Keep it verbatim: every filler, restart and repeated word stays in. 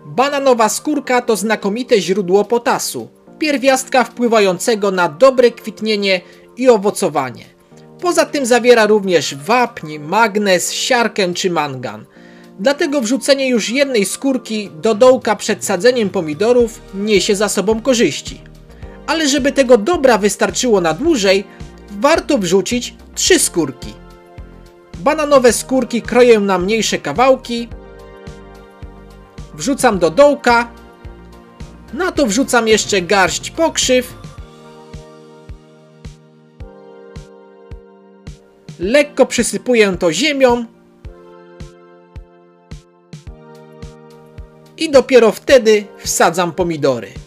Bananowa skórka to znakomite źródło potasu, pierwiastka wpływającego na dobre kwitnienie i owocowanie. Poza tym zawiera również wapń, magnez, siarkę czy mangan. Dlatego wrzucenie już jednej skórki do dołka przed sadzeniem pomidorów niesie za sobą korzyści. Ale żeby tego dobra wystarczyło na dłużej, warto wrzucić trzy skórki. Bananowe skórki kroję na mniejsze kawałki. Wrzucam do dołka. Na to wrzucam jeszcze garść pokrzyw. Lekko przysypuję to ziemią. I dopiero wtedy wsadzam pomidory.